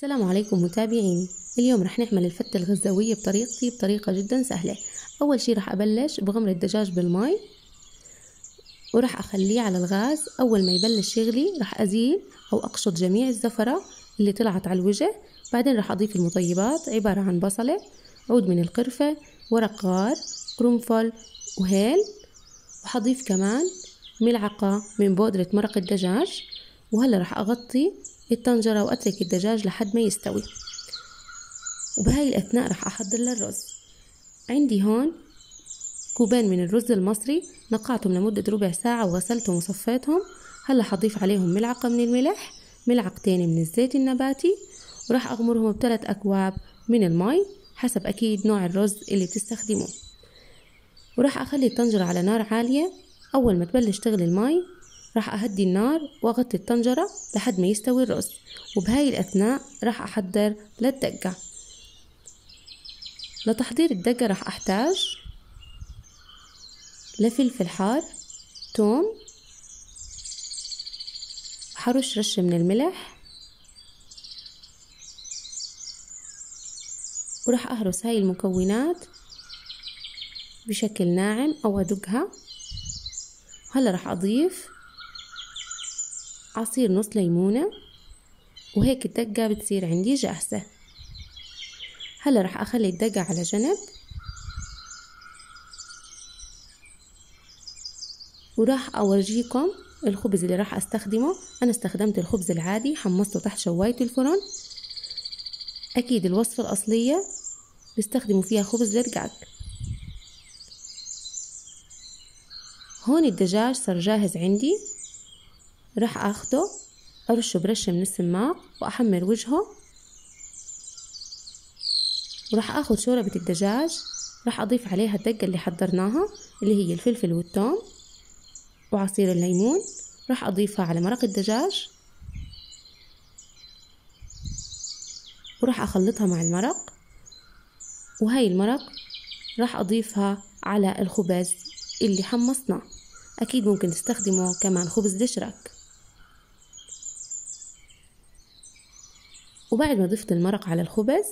السلام عليكم متابعيني. اليوم رح نعمل الفتة الغزاوية بطريقة جدا سهلة. أول شي رح أبلش بغمر الدجاج بالماء ورح أخليه على الغاز. أول ما يبلش يغلي رح أزيل أو أقشط جميع الزفرة اللي طلعت على الوجه. بعدين رح أضيف المطيبات عبارة عن بصلة، عود من القرفة، ورق غار، قرنفل وهيل، وحضيف كمان ملعقة من بودرة مرق الدجاج. وهلا رح أغطي الطنجرة وأترك الدجاج لحد ما يستوي. وبهاي الأثناء رح أحضر للرز. عندي هون كوبين من الرز المصري نقعتهم لمدة ربع ساعة وغسلتهم وصفيتهم. هلا حضيف عليهم ملعقة من الملح، ملعقتين من الزيت النباتي، وراح أغمرهم ب3 أكواب من المي حسب أكيد نوع الرز اللي بتستخدموه. وراح أخلي الطنجرة على نار عالية. أول ما تبلش تغلي المي راح أهدي النار وأغطي الطنجرة لحد ما يستوي الرز. وبهاي الأثناء راح أحضر للدقة. لتحضير الدقة راح أحتاج لفلفل حار، توم، حرش رشة من الملح، وراح أهرس هاي المكونات بشكل ناعم أو أدقها. هلا راح أضيف عصير نص ليمونة، وهيك الدقة بتصير عندي جاهزة. هلا راح أخلي الدقة على جنب، وراح أورجيكم الخبز اللي راح أستخدمه. أنا استخدمت الخبز العادي، حمصته تحت شواية الفرن. أكيد الوصفة الأصلية بيستخدموا فيها خبز للدجاج. هون الدجاج صار جاهز عندي. راح أخده أرشه برشة من السماق وأحمر وجهه، وراح أخد شوربة الدجاج راح أضيف عليها الدقة اللي حضرناها اللي هي الفلفل والثوم وعصير الليمون. راح أضيفها على مرق الدجاج وراح أخلطها مع المرق. وهاي المرق راح أضيفها على الخبز اللي حمصناه. أكيد ممكن تستخدموا كمان خبز دشرك. وبعد ما ضفت المرق على الخبز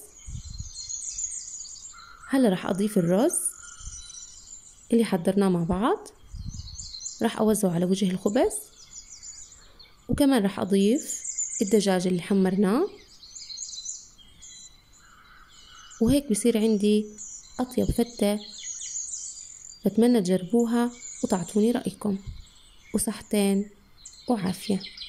هلا راح أضيف الرز اللي حضرناه مع بعض، راح أوزعه على وجه الخبز. وكمان راح أضيف الدجاج اللي حمرناه. وهيك بصير عندي أطيب فتة. بتمنى تجربوها وتعطوني رأيكم، وصحتين وعافية.